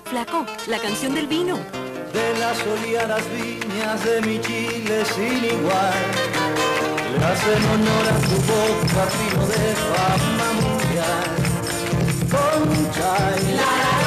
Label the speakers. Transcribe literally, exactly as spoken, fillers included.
Speaker 1: Flaco, la canción del vino.
Speaker 2: De las oleadas viñas de mi Chile sin igual, le hacen honor a su voz, vino de fama mundial. Concha y la